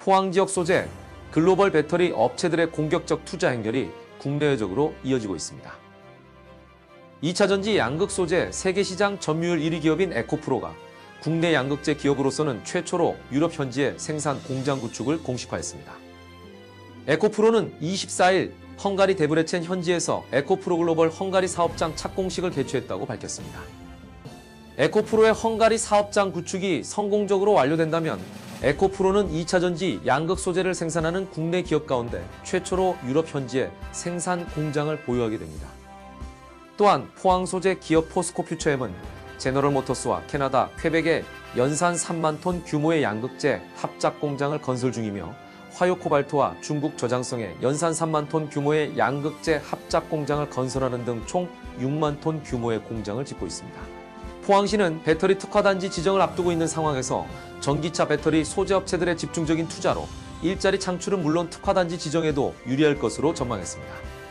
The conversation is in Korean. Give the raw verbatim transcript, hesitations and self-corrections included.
포항 지역 소재, 글로벌 배터리 업체들의 공격적 투자 행렬이 국내외적으로 이어지고 있습니다. 이차 전지 양극 소재 세계 시장 점유율 일 위 기업인 에코프로가 국내 양극재 기업으로서는 최초로 유럽 현지에 생산 공장 구축을 공식화했습니다. 에코프로는 이십사일 헝가리 데브레첸 현지에서 에코프로 글로벌 헝가리 사업장 착공식을 개최했다고 밝혔습니다. 에코프로의 헝가리 사업장 구축이 성공적으로 완료된다면 에코프로는 이차 전지 양극 소재를 생산하는 국내 기업 가운데 최초로 유럽 현지에 생산 공장을 보유하게 됩니다. 또한 포항 소재 기업 포스코퓨처엠은 제너럴모터스와 캐나다 퀘벡에 연산 삼만 톤 규모의 양극재 합작 공장을 건설 중이며 화요코발트와 중국 저장성에 연산 삼만 톤 규모의 양극재 합작 공장을 건설하는 등 총 육만 톤 규모의 공장을 짓고 있습니다. 포항시는 배터리 특화단지 지정을 앞두고 있는 상황에서 전기차 배터리 소재 업체들의 집중적인 투자로 일자리 창출은 물론 특화단지 지정에도 유리할 것으로 전망했습니다.